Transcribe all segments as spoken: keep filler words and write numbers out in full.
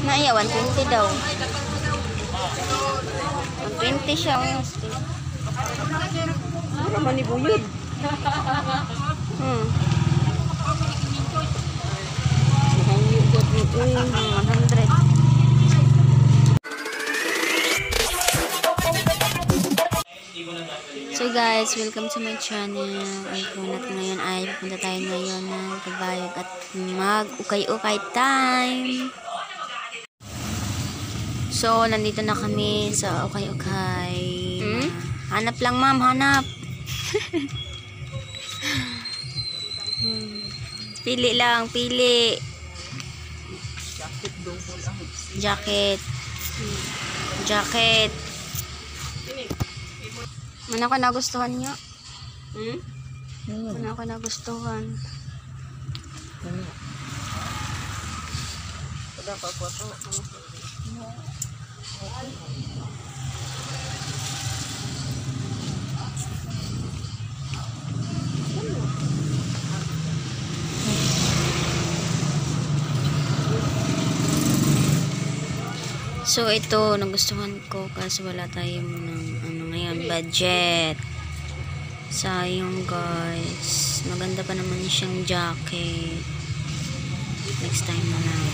Naya, one twenty daw. one twenty siya. Mura man ni buyod. Hmm. one hundred. So guys, welcome to my channel. Ang kunat ngayon ay pupunta tayo ngayon ng Kabayog at mag-ukay-ukay time. So, nandito na kami sa ukay-ukay. Hmm? Hanap lang ma'am, hanap. Pili lang, pili. Jacket. Jacket. Ano ka nagustuhan niya? Hmm? Ano ka nagustuhan? Kada pa po to. So ito, nagustuhan ko kasi wala tayong ng ano ngayon, budget. Sayang guys. Maganda pa naman siyang jacket. Next time na lang.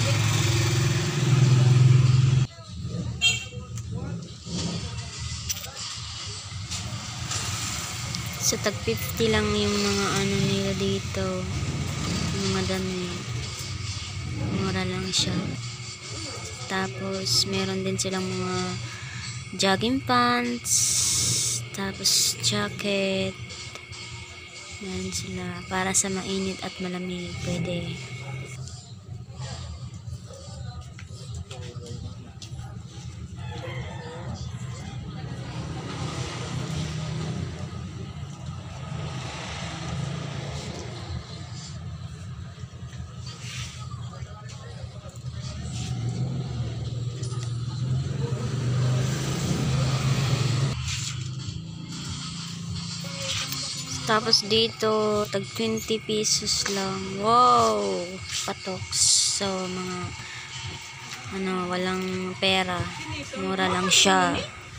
So tag fifty lang yung mga ano nila dito. Yung mga damit. Mura lang siya. Tapos, meron din silang mga jogging pants. Tapos, jacket. Meron sila. Para sa mainit at malamig. Pwede. Tapos dito, tag twenty pesos lang. Wow! Patoks. So, mga, ano, walang pera. Mura lang siya.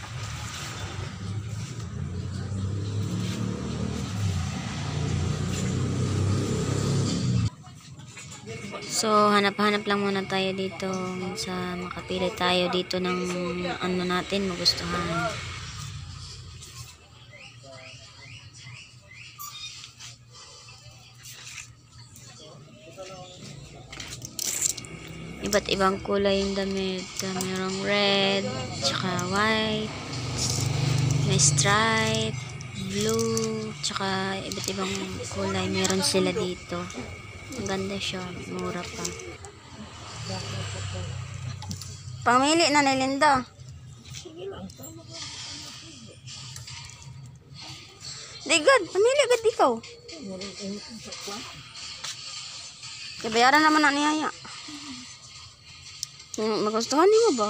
So, hanap-hanap lang muna tayo dito sa makapili tayo dito ng ano natin magustuhan. Iba't ibang kulay yung damit. Mayroong red, tsaka white, may stripe, blue, tsaka iba't ibang kulay. Meron sila dito. Ang ganda siya. Mura pa. Pamili na ni Linda. Digad, pamili agad ikaw. Kabayaran naman na niyaya. Magustuhan niyo ba?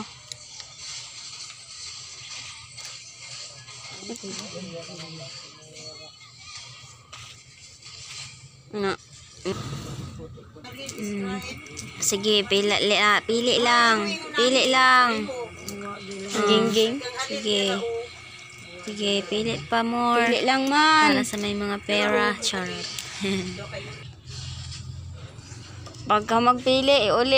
Ano? Hmm. Sige, pili, pili lang. Pili lang. Ging-ging. Sige. Sige, pili pa more. Pili lang man. Para sa may mga pera. Charot. Pagka magpili, iuli.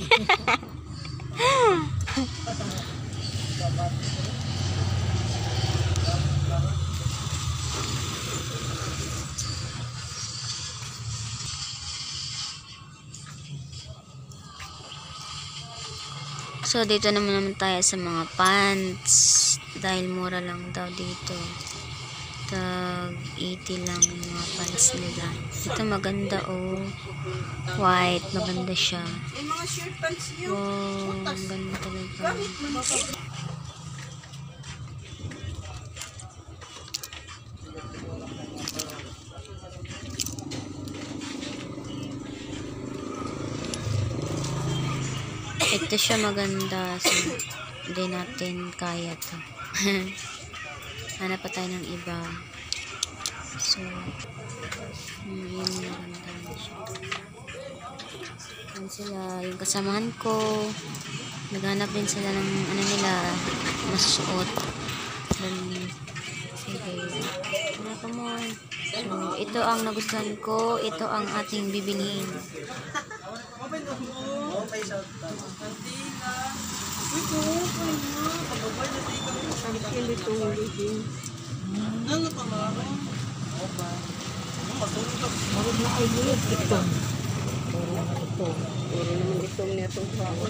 So dito naman naman tayo sa mga pants dahil mura lang daw dito. Tag eighty lang yung mga pants nila. Ito maganda oh. White, maganda siya. Wow, ang ganda talaga. Ito siya maganda. So, hindi natin kaya to. Hanap pa tayo ng iba. So, yun maganda siya. Yan sila, yung kasamahan ko. Naghanap din sila ng ano nila, masusuot. Then, sige. Ano pa mo? So, ito ang nagustuhan ko. Ito ang ating bibiliin. Puro naman itong niya itong bago.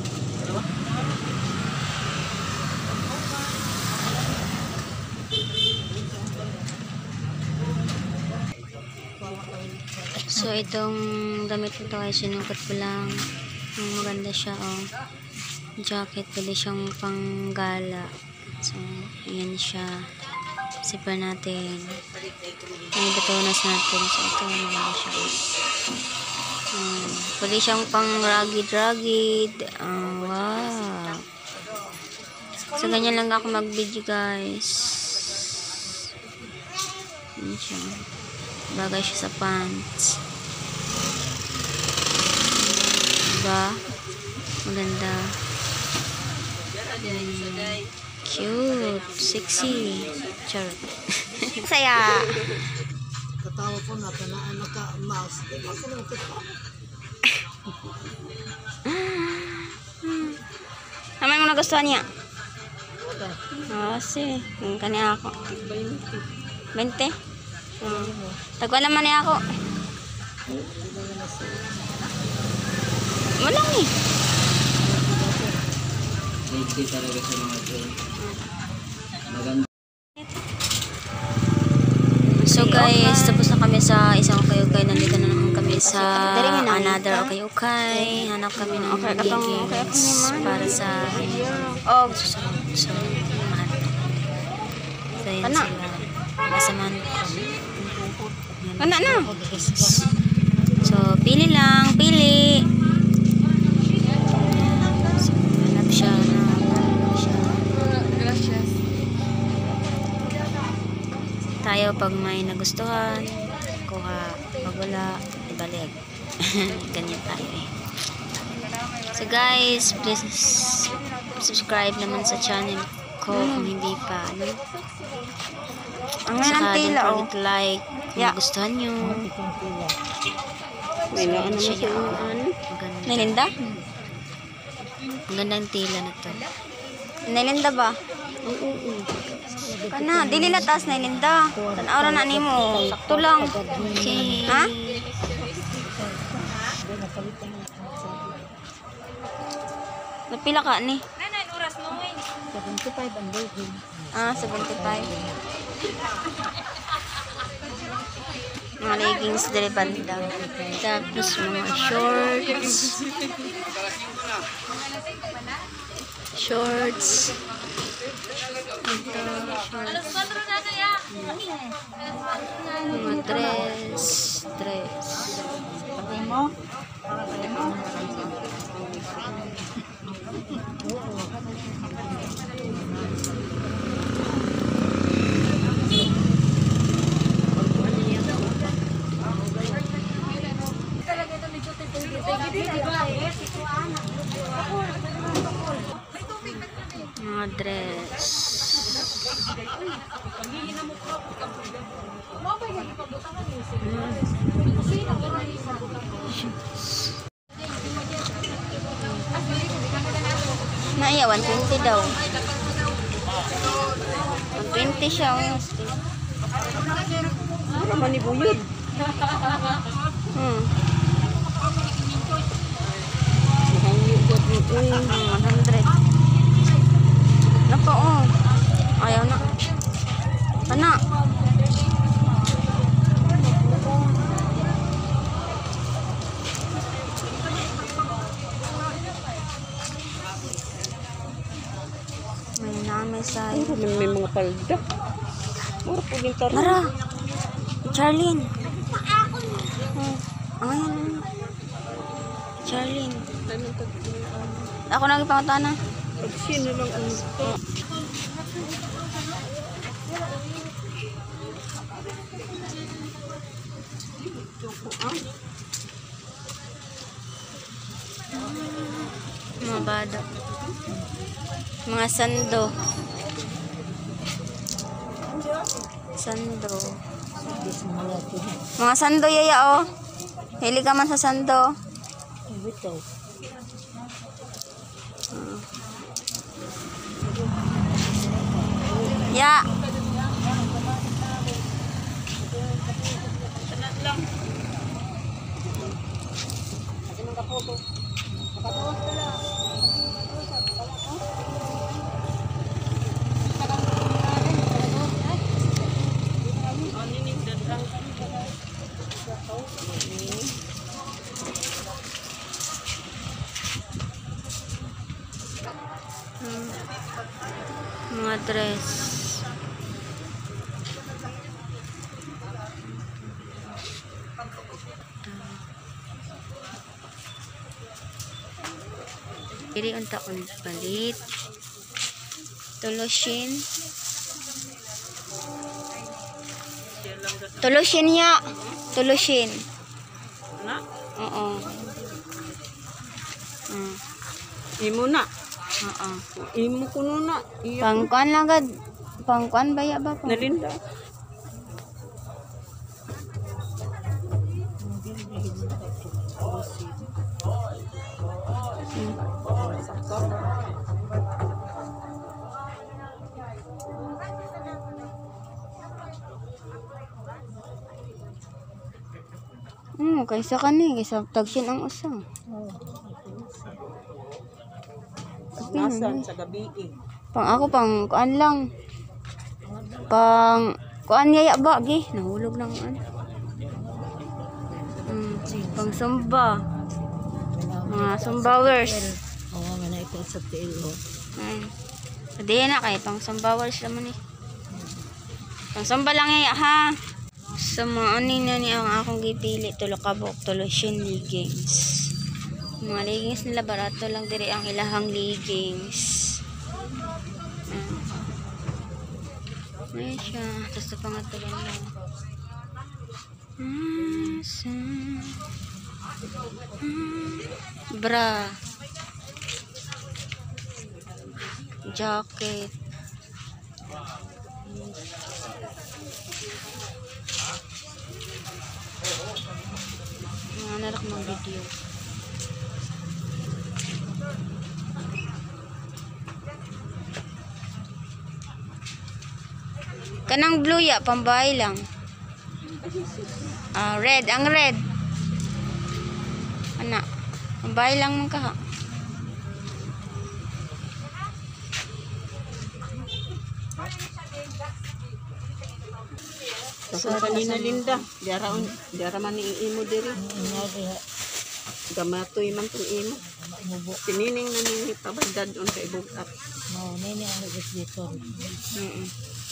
So, itong damit nito ay sinukat ko lang. Ang maganda siya, oh. Jacket, pwede siyang panggala. So, ayan siya. Zipper natin. Ay, batonas natin. So, ito, maganda siya. Um, pwede siyang pang rugged-rugged. Uh, wow. So, ganyan lang ako mag-video, guys. Ayan siya. Bagay siya sa pants. Diba? Maganda. Hmm. Cute. Sexy. Charot. Saya. Katawa ko na kanaan naka-mouse. Ako lang ito pa. Naman mo nagustuhan niya? Oo, si. Yung kanya ako. twenty? Hmm. Tagwa naman niya ako. Walang eh. Safety talaga sa mga train. Maganda. So guys, tapos na kami sa isang ukay-ukay. Nandito na naman kami sa another ukay-ukay. Hanap kami ng games para sa susunod. So, mahal. So, yan sila. Kasamahan ko. Ano na? So, pili lang. Pili. So, hanap siya. Hanap siya. Tayo pag may nagustuhan, kuha. Pag wala, ibalik. Ganyan tayo eh. So guys, please subscribe naman sa channel ko kung hindi pa. Ano? Ang nga ng tila, oh. Like kung Yeah. gustuhan nyo. May laan naman Siya siya niya, yung oh. ano. Maganda. Nilinda? Ang gandang tila na to. Nilinda ba? Oo, oo. Kana, dili na taas nilinda. Tanaw na ni mo. Sakto lang. Okay. Ha? Napila ka ni? seventy-five ang burger. Ah, seventy-five. Mga leggings dari banda. Tapos mga shorts. Shorts. Ito, shorts. Mga dress. Dress. Pati mo? Mga dress. Naiya, one twenty daw. one twenty siya. Oh. Mura man ni Buyod. Hmm. Mahangyo ko. one hundred. Nako, oh. Ayaw na. Kana. May namin sa... May, may mga palda. Mura po din taro. Nara! Charlene! Oh, ayan. Charlene. Ako nang ipangutana. Pag sino lang ang... mga bado. Mga sando. Sando. Mga sando yaya oh. Hili ka man sa sando. Hmm. Ya. Hmm. Mga dress. Diri unta on palit. Tulushin. Tulushin ya. Tulushin. Na, Oo. Mm. imo na. Oo. Imo kuno na. Iya. Pangkuan lang gad. Pangkuan baya ba ko? Nalinda. Hmm, kaysa kani, kaysa tagsin ang usa. Nasan sa gabi eh. Pang ako pang kuan lang. Pang kuan yaya ba gi, nahulog lang an. Hmm, pang sumba. Mga sumbawers. Oo, nga na ito sa tilo. Hmm. Pwede na kay pang sumbawers naman eh. Pang sumba lang yaya ha. Sa mga ani na ni ang akong gipili tulo ka buok tulo shin leggings. Mga leggings nila barato lang diri ang ilahang leggings. Hmm. Ayan siya. Tapos ito pangatulan lang. Bra. Jacket. Mga narak mga video. Kanang blue ya, pambahay lang. Ah, red, ang red. Ana, pambahay lang man ka. Sa kanina Linda, diara on, diara man ni imo diri. Gamatoy man tong imo. Sinining na ni tabandad on kay bugat. No, nini ang nagis dito. Mm.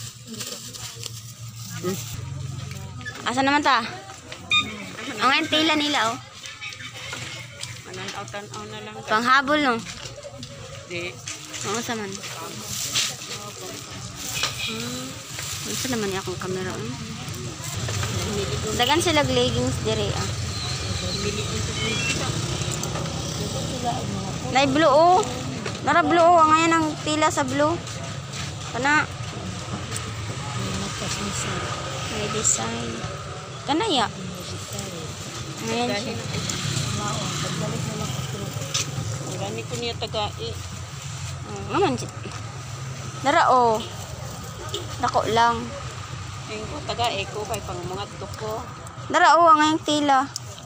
Asa naman ta? Ang ang tila nila oh. Mananaw-tanaw na lang. Panghabol no. Di. Oo sa man. Hmm. Ano naman yung akong camera oh. Dagan sila leggings dire ah. Nay blue oh. Nara blue oh, ang ayan ang tila sa blue. Kana may design. Kana ya. Ngayon siya. Gani ko niya tagai. Oh, naman siya. Nara oh. Dako lang. Ing ko tagai ko kay pang mga tuko. Nara oh, ang ayang tila.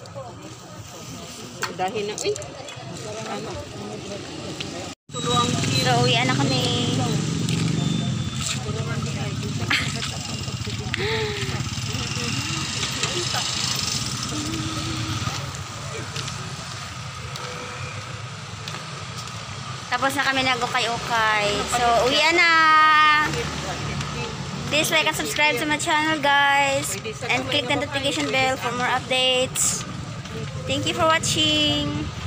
Dahil na uy. Ano? Tuluang So, uwian na kami. Tapos na kami nag-ukay-ukay. So, uwian na. Please like and subscribe to my channel, guys. And click the notification bell for more updates. Thank you for watching.